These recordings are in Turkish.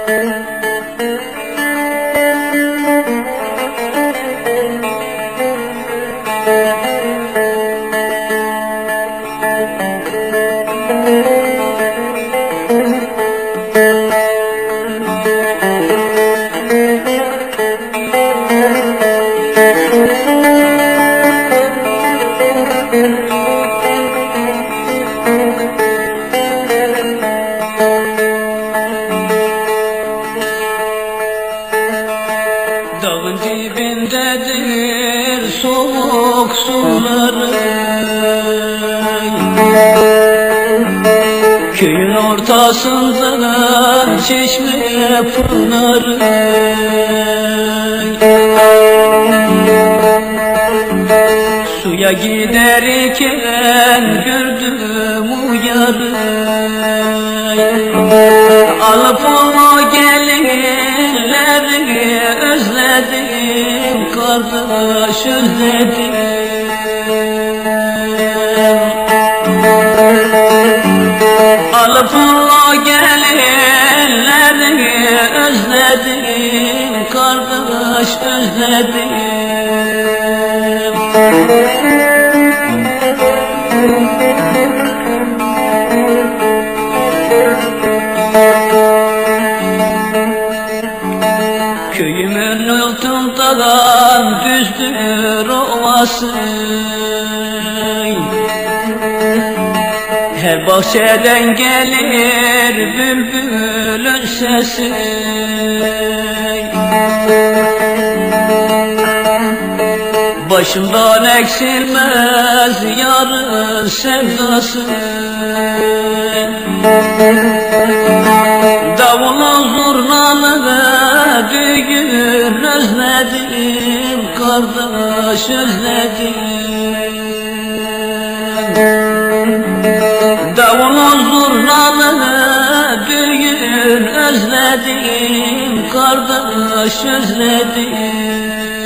Dağın dibindedir soğuk suları, köyün ortasından çeşme pınarı. Suya giderken gördüm uyarı, alıp o gelinleri özledim, kardeş özledim. Alıp o gelinleri özledim, kardeş özledim. Köyümün altından düzdür ovası, her bahçeden gelir bülbülün sesi. Başımdan eksilmez yarın sevdası, davula zurnalı düğün özledim, kardeş özledim. Davula zurnalı düğün özledim, kardeş özledim.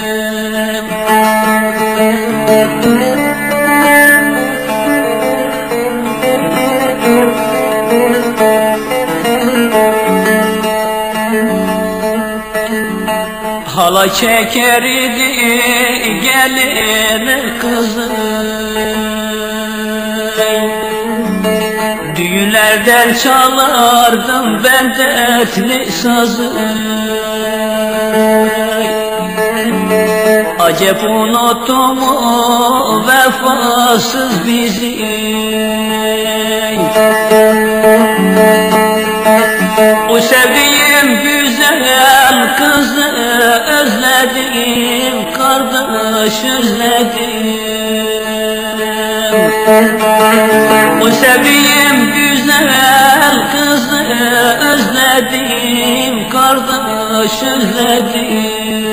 Hala çeker idi gelin kızı, düğünlerden çalardım ben dertli sazı. Acep unuttu mu vefasız bizi, o sevdiğim güzel kızı özledim, kardeş özledim. O sevdiğim güzel kızı özledim, kardeş özledim.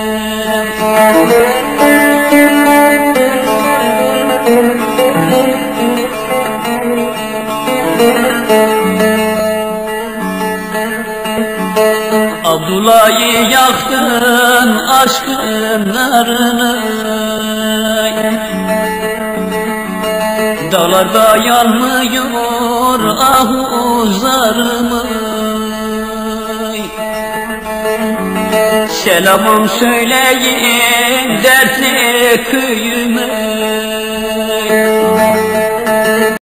Abdullah'ı yaktın aşkın narını, dağlarda yanmıyor ahu zarımı. Selamım söyleyin dertli köyüme,